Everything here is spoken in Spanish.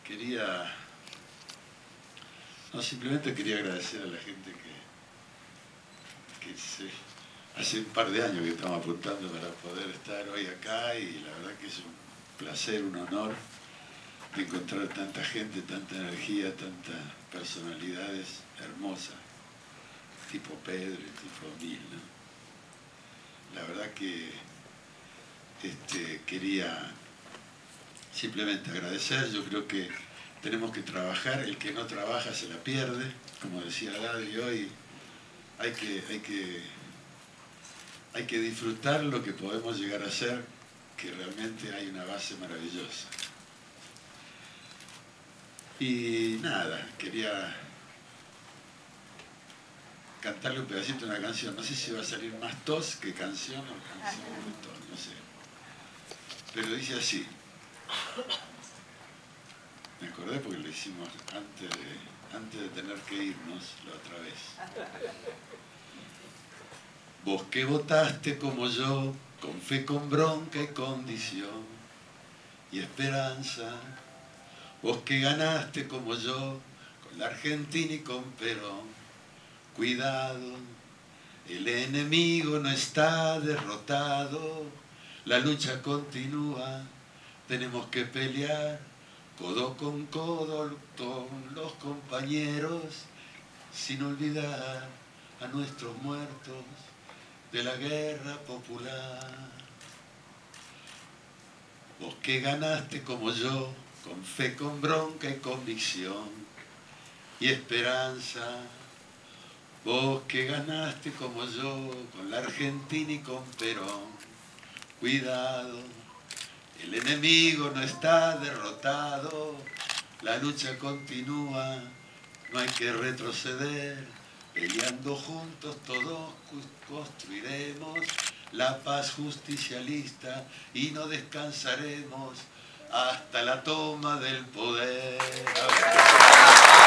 simplemente quería agradecer a la gente hace un par de años que estamos apuntando para poder estar hoy acá, y la verdad que es un placer, un honor de encontrar tanta gente, tanta energía, tantas personalidades hermosas, tipo Pedro y tipo Mil, ¿no? La verdad que quería simplemente agradecer. Yo creo que tenemos que trabajar, el que no trabaja se la pierde, como decía Dadri hoy. Hay que disfrutar lo que podemos llegar a ser, que realmente hay una base maravillosa. Y nada, quería cantarle un pedacito de una canción. No sé si va a salir más tos que canción o canción de tos, no sé. Pero dice así. Me acordé porque lo hicimos antes de tener que irnos la otra vez. Vos que votaste como yo, con fe, con bronca y condición y esperanza. Vos que ganaste como yo, con la Argentina y con Perón. Cuidado, el enemigo no está derrotado, la lucha continúa, tenemos que pelear codo con codo con los compañeros, sin olvidar a nuestros muertos de la guerra popular. Vos que ganaste como yo, con fe, con bronca y convicción y esperanza. Vos que ganaste como yo, con la Argentina y con Perón. Cuidado, el enemigo no está derrotado, la lucha continúa, no hay que retroceder, peleando juntos todos construiremos la paz justicialista y no descansaremos hasta la toma del poder.